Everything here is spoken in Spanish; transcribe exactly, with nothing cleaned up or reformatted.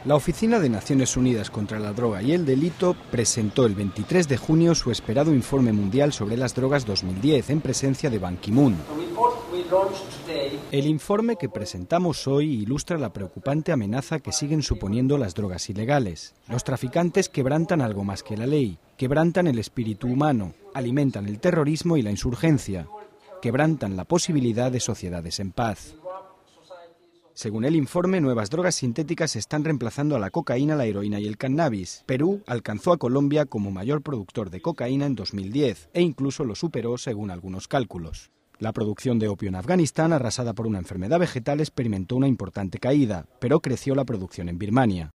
La Oficina de Naciones Unidas contra la Droga y el Delito presentó el veintitrés de junio su esperado informe mundial sobre las drogas dos mil diez en presencia de Ban Ki-moon. El informe que presentamos hoy ilustra la preocupante amenaza que siguen suponiendo las drogas ilegales. Los traficantes quebrantan algo más que la ley, quebrantan el espíritu humano, alimentan el terrorismo y la insurgencia, quebrantan la posibilidad de sociedades en paz. Según el informe, nuevas drogas sintéticas están reemplazando a la cocaína, la heroína y el cannabis. Perú alcanzó a Colombia como mayor productor de cocaína en dos mil diez e incluso lo superó según algunos cálculos. La producción de opio en Afganistán, arrasada por una enfermedad vegetal, experimentó una importante caída, pero creció la producción en Birmania.